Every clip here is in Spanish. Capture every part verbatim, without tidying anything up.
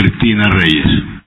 Cristina Reyes.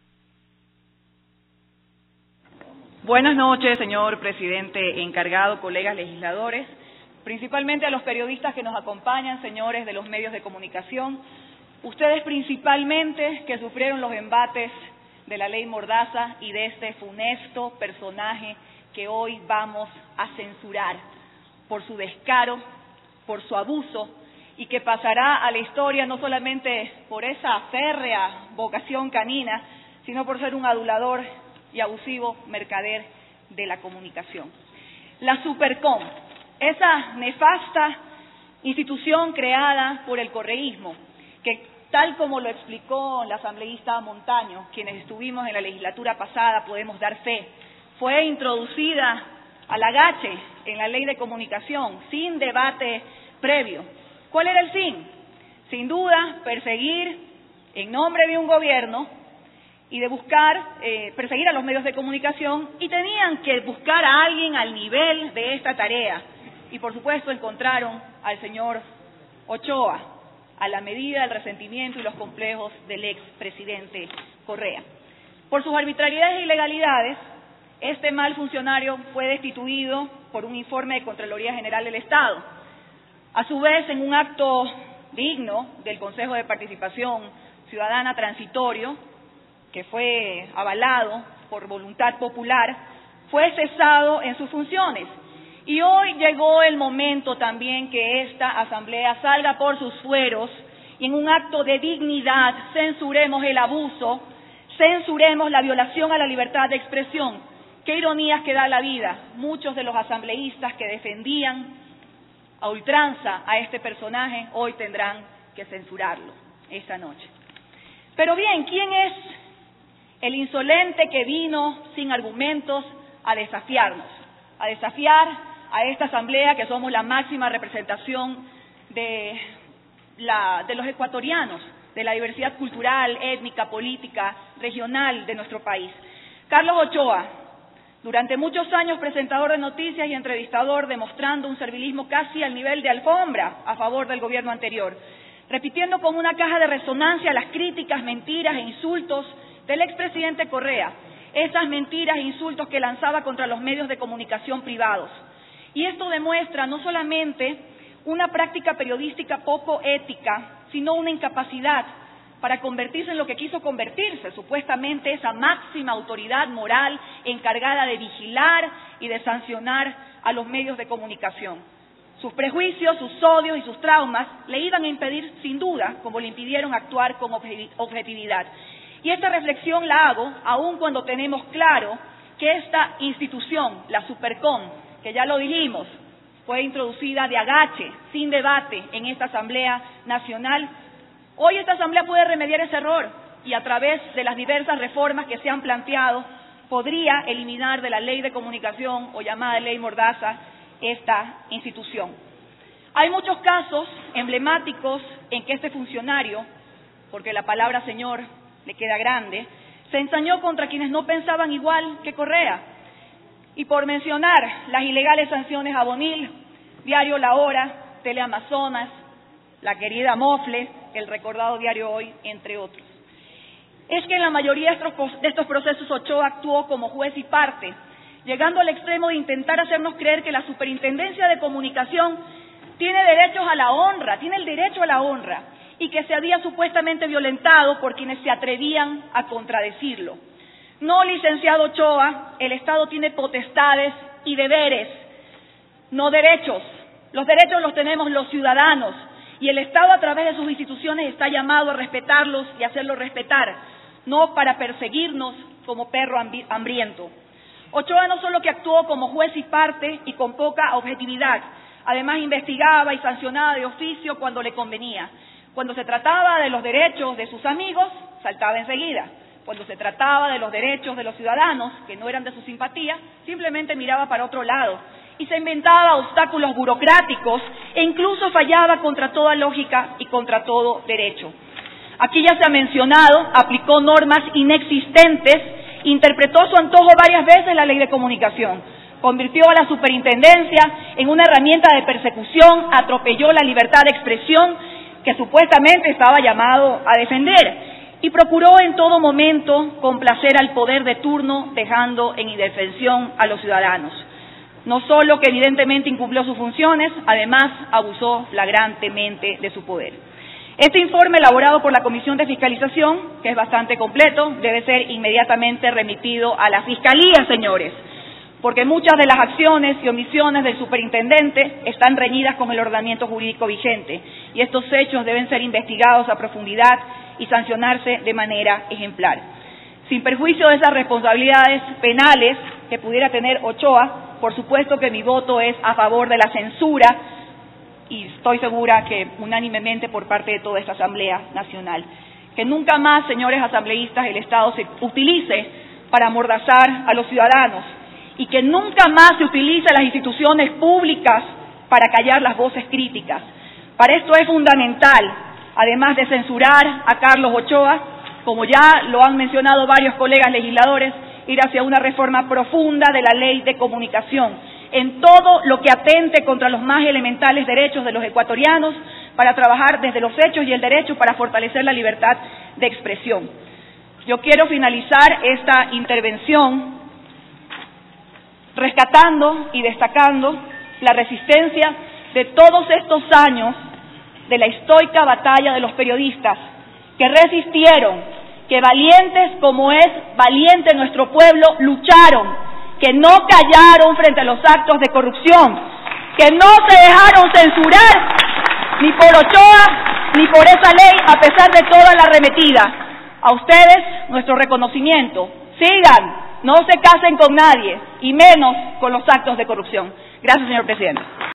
Buenas noches, señor presidente encargado, colegas legisladores, principalmente a los periodistas que nos acompañan, señores de los medios de comunicación, ustedes principalmente que sufrieron los embates de la ley Mordaza y de este funesto personaje que hoy vamos a censurar por su descaro, por su abuso, y que pasará a la historia no solamente por esa férrea vocación canina, sino por ser un adulador y abusivo mercader de la comunicación. La Supercom, esa nefasta institución creada por el correísmo, que tal como lo explicó la asambleísta Montaño, quienes estuvimos en la legislatura pasada podemos dar fe, fue introducida al agache en la ley de comunicación, sin debate previo. ¿Cuál era el fin? Sin duda, perseguir en nombre de un gobierno y de buscar, eh, perseguir a los medios de comunicación, y tenían que buscar a alguien al nivel de esta tarea. Y por supuesto encontraron al señor Ochoa, a la medida del resentimiento y los complejos del expresidente Correa. Por sus arbitrariedades e ilegalidades, este mal funcionario fue destituido por un informe de Contraloría General del Estado. A su vez, en un acto digno del Consejo de Participación Ciudadana transitorio, que fue avalado por voluntad popular, fue cesado en sus funciones. Y hoy llegó el momento también que esta asamblea salga por sus fueros y en un acto de dignidad censuremos el abuso, censuremos la violación a la libertad de expresión. Qué ironías que da la vida. Muchos de los asambleístas que defendían a ultranza a este personaje hoy tendrán que censurarlo esta noche. Pero bien, ¿quién es el insolente que vino sin argumentos a desafiarnos, a desafiar a esta asamblea que somos la máxima representación de, la, de los ecuatorianos, de la diversidad cultural, étnica, política, regional de nuestro país? Carlos Ochoa, durante muchos años presentador de noticias y entrevistador, demostrando un servilismo casi al nivel de alfombra a favor del gobierno anterior, repitiendo como una caja de resonancia las críticas, mentiras e insultos del expresidente Correa, esas mentiras e insultos que lanzaba contra los medios de comunicación privados. Y esto demuestra no solamente una práctica periodística poco ética, sino una incapacidad para convertirse en lo que quiso convertirse, supuestamente esa máxima autoridad moral encargada de vigilar y de sancionar a los medios de comunicación. Sus prejuicios, sus odios y sus traumas le iban a impedir, sin duda, como le impidieron actuar con objetividad. Y esta reflexión la hago aun cuando tenemos claro que esta institución, la Supercom, que ya lo dijimos, fue introducida de agache, sin debate, en esta Asamblea Nacional. Hoy esta Asamblea puede remediar ese error y a través de las diversas reformas que se han planteado podría eliminar de la ley de comunicación o llamada ley Mordaza esta institución. Hay muchos casos emblemáticos en que este funcionario, porque la palabra señor le queda grande, se ensañó contra quienes no pensaban igual que Correa. Y por mencionar las ilegales sanciones a Bonil, Diario La Hora, Teleamazonas, la querida Mofle, el recordado Diario Hoy, entre otros. Es que en la mayoría de estos procesos Ochoa actuó como juez y parte, llegando al extremo de intentar hacernos creer que la Superintendencia de Comunicación tiene derechos a la honra, tiene el derecho a la honra, y que se había supuestamente violentado por quienes se atrevían a contradecirlo. No, licenciado Ochoa, el Estado tiene potestades y deberes, no derechos. Los derechos los tenemos los ciudadanos y el Estado a través de sus instituciones está llamado a respetarlos y hacerlos respetar, no para perseguirnos como perro hambriento. Ochoa no solo que actuó como juez y parte y con poca objetividad, además investigaba y sancionaba de oficio cuando le convenía. Cuando se trataba de los derechos de sus amigos, saltaba enseguida. Cuando se trataba de los derechos de los ciudadanos, que no eran de su simpatía, simplemente miraba para otro lado y se inventaba obstáculos burocráticos e incluso fallaba contra toda lógica y contra todo derecho. Aquí ya se ha mencionado, aplicó normas inexistentes, interpretó a su antojo varias veces la ley de comunicación, convirtió a la superintendencia en una herramienta de persecución, atropelló la libertad de expresión que supuestamente estaba llamado a defender. y procuró en todo momento complacer al poder de turno, dejando en indefensión a los ciudadanos. No solo que evidentemente incumplió sus funciones, además abusó flagrantemente de su poder. Este informe, elaborado por la Comisión de Fiscalización, que es bastante completo, debe ser inmediatamente remitido a la Fiscalía, señores, porque muchas de las acciones y omisiones del superintendente están reñidas con el ordenamiento jurídico vigente, y estos hechos deben ser investigados a profundidad y sancionarse de manera ejemplar. Sin perjuicio de esas responsabilidades penales que pudiera tener Ochoa, por supuesto que mi voto es a favor de la censura, y estoy segura que unánimemente por parte de toda esta Asamblea Nacional. Que nunca más, señores asambleístas, el Estado se utilice para amordazar a los ciudadanos, y que nunca más se utilice las instituciones públicas para callar las voces críticas. Para esto es fundamental, además de censurar a Carlos Ochoa, como ya lo han mencionado varios colegas legisladores, ir hacia una reforma profunda de la Ley de Comunicación, en todo lo que atente contra los más elementales derechos de los ecuatorianos, para trabajar desde los hechos y el derecho para fortalecer la libertad de expresión. Yo quiero finalizar esta intervención rescatando y destacando la resistencia de todos estos años de la estoica batalla de los periodistas que resistieron, que valientes como es valiente nuestro pueblo, lucharon, que no callaron frente a los actos de corrupción, que no se dejaron censurar ni por Ochoa ni por esa ley, a pesar de toda la arremetida. A ustedes nuestro reconocimiento. Sigan, no se casen con nadie, y menos con los actos de corrupción. Gracias, señor presidente.